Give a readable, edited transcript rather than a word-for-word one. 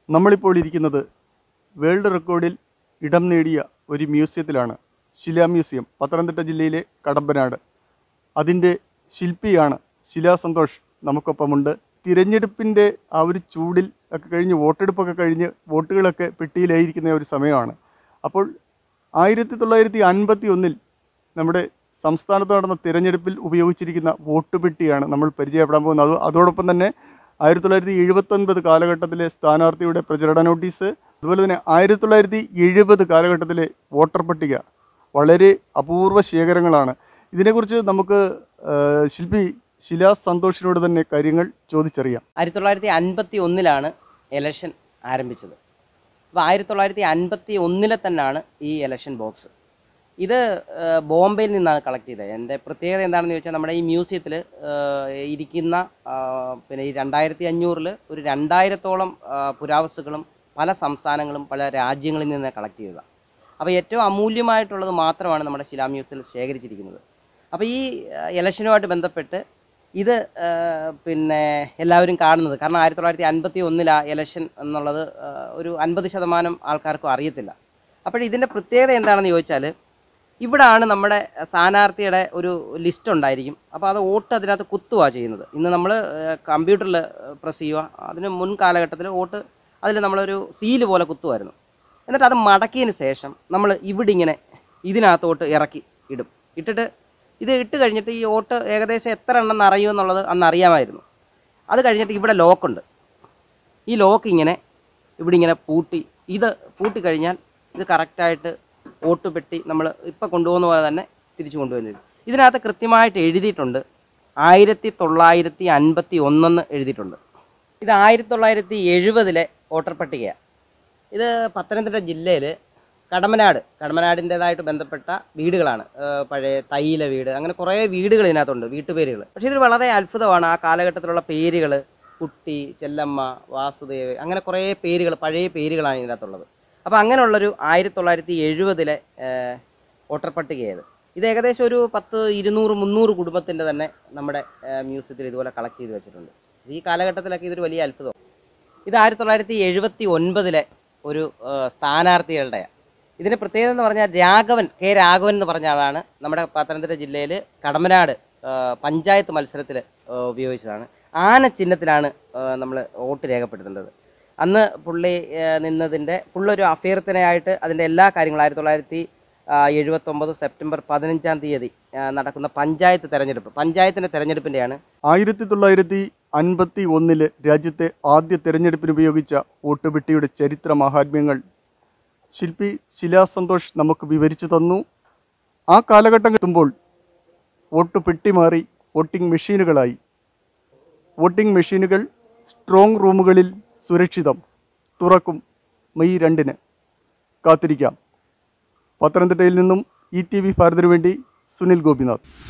നമ്മളിപ്പോൾ ഇരിക്കുന്നത് വേൾഡ് റെക്കോർഡിൽ ഇടം നേടിയ ഒരു മ്യൂസിയത്തിലാണ്. ശിലാ മ്യൂസിയം, പത്തനംതിട്ട ജില്ലയിലെ കടമ്പനാട്. അതിൻ്റെ ശില്പിയാണ് ശിലാ സന്തോഷ് നമുക്കൊപ്പമുണ്ട്. തിരഞ്ഞെടുപ്പിൻ്റെ ആ ഒരു ചൂടിൽ ഒക്കെ കഴിഞ്ഞ്, വോട്ടെടുപ്പൊക്കെ കഴിഞ്ഞ് വോട്ടുകളൊക്കെ പെട്ടിയിലായിരിക്കുന്ന ഒരു സമയമാണ്. അപ്പോൾ 1951 നമ്മുടെ സംസ്ഥാനത്ത് നടന്ന തിരഞ്ഞെടുപ്പിൽ ഉപയോഗിച്ചിരിക്കുന്ന വോട്ട് പെട്ടിയാണ് നമ്മൾ പരിചയപ്പെടാൻ പോകുന്നത്. അതോടൊപ്പം തന്നെ 1979 കാലഘട്ടത്തിലെ സ്ഥാനാർത്ഥിയുടെ പ്രചരണ നോട്ടീസ്, അതുപോലെ തന്നെ 1970 കാലഘട്ടത്തിലെ വോട്ടർ പട്ടിക, വളരെ അപൂർവ ശേഖരങ്ങളാണ്. ഇതിനെക്കുറിച്ച് നമുക്ക് ശില്പി ശിലാ സന്തോഷിനോട് തന്നെ കാര്യങ്ങൾ ചോദിച്ചറിയാം. 1951 ഇലക്ഷൻ ആരംഭിച്ചത്. അപ്പോൾ 1951 തന്നെയാണ് ഈ ഇലക്ഷൻ ബോക്സ്. ഇത് ബോംബെയിൽ നിന്നാണ് കളക്ട് ചെയ്തത്. എൻ്റെ പ്രത്യേകത എന്താണെന്ന് ചോദിച്ചാൽ, നമ്മുടെ ഈ മ്യൂസിയത്തിൽ ഇരിക്കുന്ന പിന്നെ ഈ 2500 ഒരു 2000-ഓളം പുരാവസ്തുക്കളും പല സംസ്ഥാനങ്ങളും പല രാജ്യങ്ങളിൽ നിന്ന് കളക്ട് ചെയ്തതാണ്. അപ്പോൾ ഏറ്റവും അമൂല്യമായിട്ടുള്ളത് മാത്രമാണ് നമ്മുടെ ശിലാ മ്യൂസിയത്തിൽ ശേഖരിച്ചിരിക്കുന്നത്. അപ്പോൾ ഈ ഇലക്ഷനുമായിട്ട് ബന്ധപ്പെട്ട് ഇത് പിന്നെ എല്ലാവരും കാണുന്നത്, കാരണം 1951 ഇലക്ഷൻ എന്നുള്ളത് ഒരു 50% ആൾക്കാർക്കും അറിയത്തില്ല. അപ്പോൾ ഇതിൻ്റെ പ്രത്യേകത എന്താണെന്ന് ചോദിച്ചാൽ, ഇവിടാണ് നമ്മുടെ സ്ഥാനാർത്ഥിയുടെ ഒരു ലിസ്റ്റ് ഉണ്ടായിരിക്കും. അപ്പോൾ അത് വോട്ട് അതിനകത്ത് കുത്തുകയാണ് ചെയ്യുന്നത്. ഇന്ന് നമ്മൾ കമ്പ്യൂട്ടറിൽ പ്രസ് ചെയ്യുക, അതിന് മുൻ കാലഘട്ടത്തിൽ വോട്ട് അതിൽ നമ്മളൊരു സീല് പോലെ കുത്തുമായിരുന്നു. എന്നിട്ട് അത് മടക്കിയതിന് ശേഷം നമ്മൾ ഇവിടെ ഇങ്ങനെ ഇതിനകത്തോട്ട് ഇറക്കി ഇടും. ഇത് ഇട്ട് കഴിഞ്ഞിട്ട് ഈ വോട്ട് ഏകദേശം എത്ര എണ്ണം അറിയുമെന്നുള്ളത് അന്ന് അറിയാമായിരുന്നു. അത് കഴിഞ്ഞിട്ട് ഇവിടെ ലോക്കുണ്ട്. ഈ ലോക്ക് ഇങ്ങനെ ഇവിടെ ഇങ്ങനെ പൂട്ടിക്കഴിഞ്ഞാൽ ഇത് കറക്റ്റായിട്ട് വോട്ട് പെട്ടി നമ്മൾ ഇപ്പോൾ കൊണ്ടുപോകുന്ന പോലെ തന്നെ തിരിച്ചു കൊണ്ടുവരുന്നത്. ഇതിനകത്ത് കൃത്യമായിട്ട് എഴുതിയിട്ടുണ്ട് 1951 എഴുതിയിട്ടുണ്ട്. ഇത് 1970 വോട്ടർ പട്ടികയാണ്. ഇത് പത്തനംതിട്ട ജില്ലയിൽ കടമ്പനാടിൻ്റേതായിട്ട് ബന്ധപ്പെട്ട വീടുകളാണ്. പഴയ തൈല വീട്, അങ്ങനെ കുറേ വീടുകൾ ഇതിനകത്തുണ്ട്, വീട്ടുപേരുകൾ. പക്ഷേ ഇത് വളരെ അത്ഭുതമാണ്. ആ കാലഘട്ടത്തിലുള്ള പേരുകൾ, കുട്ടി, ചെല്ലമ്മ, വാസുദേവ്, അങ്ങനെ കുറേ പേരുകൾ, പഴയ പേരുകളാണ് ഇതിനകത്തുള്ളത്. അപ്പോൾ അങ്ങനെയുള്ളൊരു 1970 വോട്ടർ പട്ടികയത്. ഇത് ഏകദേശം ഒരു 200-300 കുടുംബത്തിൻ്റെ തന്നെ നമ്മുടെ മ്യൂസിയത്തിൽ ഇതുപോലെ കളക്ട് ചെയ്ത് വെച്ചിട്ടുണ്ട്. ഈ കാലഘട്ടത്തിലൊക്കെ ഇതൊരു വലിയ അത്ഭുതം. ഇത് 1979 ഒരു സ്ഥാനാർത്ഥികളുടെയാണ്. ഇതിൻ്റെ പ്രത്യേകത എന്ന് പറഞ്ഞാൽ കെ രാഘവൻ എന്ന് പറഞ്ഞ ആളാണ് നമ്മുടെ പത്തനംതിട്ട ജില്ലയിൽ കടമ്പനാട് പഞ്ചായത്ത് മത്സരത്തിൽ ഉപയോഗിച്ചതാണ്. ആന ചിഹ്നത്തിലാണ് നമ്മൾ വോട്ട് രേഖപ്പെടുത്തേണ്ടത്. അന്ന് പുള്ളി പുള്ളൊരു അഭ്യർത്ഥനയായിട്ട് അതിൻ്റെ എല്ലാ കാര്യങ്ങളും 1979 സെപ്റ്റംബർ 15 നടക്കുന്ന പഞ്ചായത്തിൻ്റെ തെരഞ്ഞെടുപ്പിൻ്റെയാണ്. 1951 രാജ്യത്തെ ആദ്യ തെരഞ്ഞെടുപ്പിന് ഉപയോഗിച്ച വോട്ടുപെട്ടിയുടെ ചരിത്ര മഹാത്മ്യങ്ങൾ ശില്പി ശിലാ സന്തോഷ് നമുക്ക് വിവരിച്ചു തന്നു. ആ കാലഘട്ടം എത്തുമ്പോൾ വോട്ട് പെട്ടി മാറി വോട്ടിംഗ് മെഷീനുകളായി. വോട്ടിംഗ് മെഷീനുകൾ സ്ട്രോങ് റൂമുകളിൽ സുരക്ഷിതം. തുറക്കും മെയ് 2 കാത്തിരിക്കാം. പത്തനംതിട്ടയിൽ നിന്നും ETV ഭാരതിനു വേണ്ടി സുനിൽ ഗോപിനാഥ്.